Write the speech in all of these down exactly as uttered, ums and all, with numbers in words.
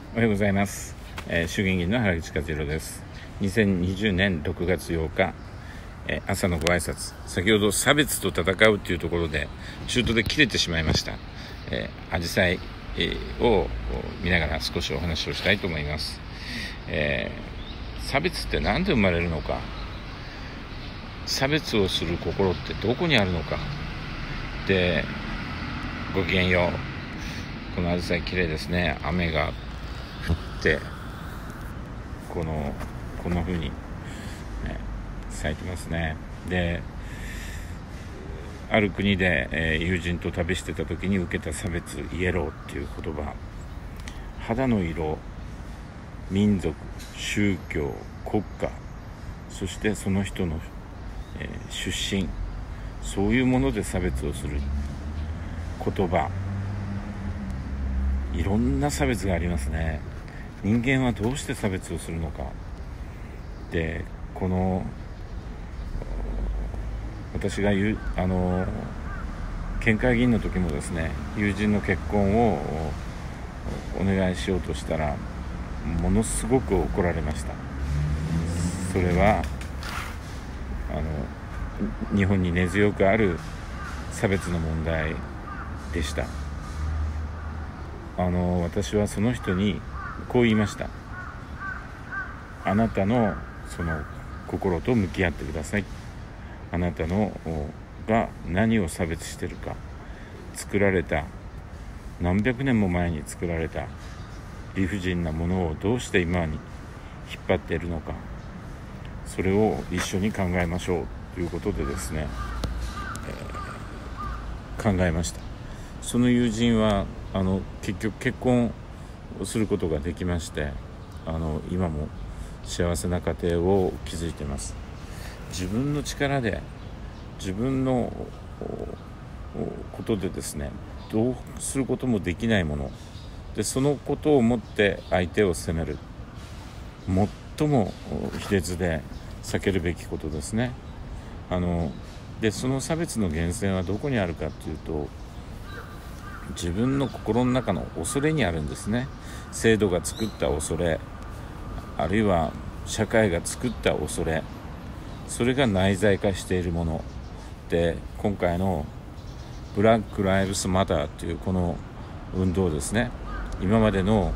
おはようございます、えー、衆議院議員の原口和弘です。にせんにじゅうねんろくがつようか、えー、朝のご挨拶、先ほど差別と戦うというところで中途で切れてしまいました。えー、アジサイ、えー、を見ながら少しお話をしたいと思います。えー、差別って何で生まれるのか、差別をする心ってどこにあるのかで、ごきげんよう。このアジサイ綺麗ですね。雨が降ってこのこんな風に、ね、咲いてますね。で、ある国で、えー、友人と旅してた時に受けた差別、イエローっていう言葉、肌の色、民族、宗教、国家、そしてその人の、えー、出身、そういうもので差別をする言葉、いろんな差別がありますね。人間はどうして差別をするのかで、この私が言うあの県会議員の時もですね、友人の結婚をお願いしようとしたらものすごく怒られました。それはあの日本に根強くある差別の問題でした。あの私はその人にこう言いました。あなたのその心と向き合ってください。あなたのが何を差別しているか、作られた何百年も前に作られた理不尽なものをどうして今に引っ張っているのか、それを一緒に考えましょうということでですね、えー、考えました。その友人はあの結局結婚をすることができまして、あの今も幸せな家庭を築いています。自分の力で、自分のことでですね、どうすることもできないもので、そのことをもって相手を責める、最も卑劣で避けるべきことですね。あのでその差別の源泉はどこにあるかというと、自分の心の中の恐れにあるんですね。制度が作った恐れ、あるいは社会が作った恐れ、それが内在化しているもので、今回のブラック・ライブスマターというこの運動ですね、今までの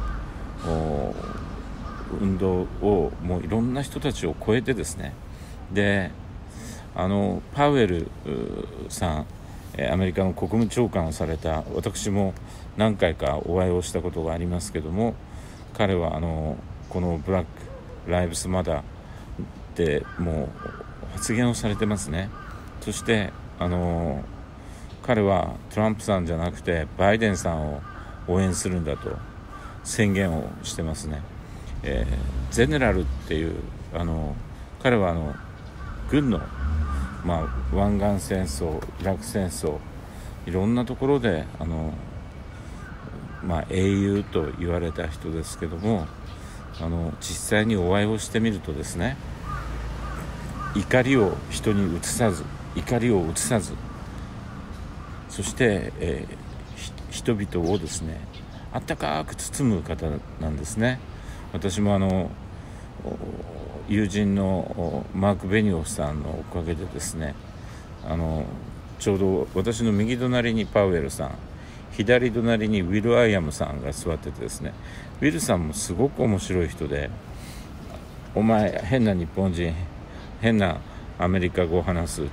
運動をもういろんな人たちを超えてですね、であのパウエルさん、アメリカの国務長官をされた、私も何回かお会いをしたことがありますけども、彼はあのこのブラック・ライブスマターでもう発言をされてますね。そしてあの彼はトランプさんじゃなくてバイデンさんを応援するんだと宣言をしてますね。えー、ゼネラルっていうあの彼はあの軍の、まあ、湾岸戦争、イラク戦争、いろんなところであの、まあ、英雄と言われた人ですけども、あの実際にお会いをしてみるとですね、怒りを人に移さず、怒りを移さず、そして、えー、人々をですね、あったかく包む方なんですね。私もあの友人のマーク・ベニオフさんのおかげでですね、あのちょうど私の右隣にパウエルさん、左隣にウィル・アイアムさんが座っててですね、ウィルさんもすごく面白い人で、お前変な日本人、変なアメリカ語を話す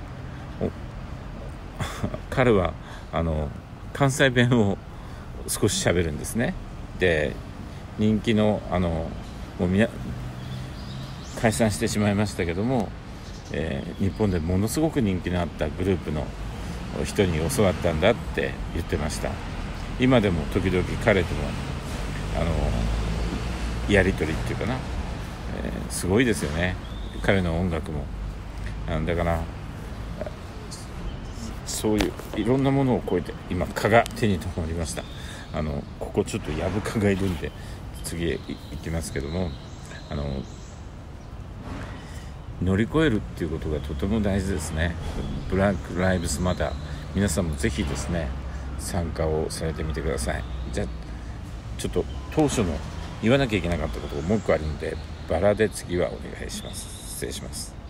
彼はあの関西弁を少し喋るんですね。で人気のあのもうみな解散してしまいましたけども、えー、日本でものすごく人気のあったグループの人に教わったんだって言ってました。今でも時々彼ともあのやり取りっていうかな、えー、すごいですよね、彼の音楽も。だからそういういろんなものを超えて、今蚊が手に止まりました。あのここちょっとヤブ蚊がいるんで次へ行きますけども、あの乗り越えるっていうことがとても大事ですね。ブラック・ライブスマター、皆さんもぜひですね参加をされてみてください。じゃあちょっと当初の言わなきゃいけなかったことがもう一個あるので、バラで次はお願いします。失礼します。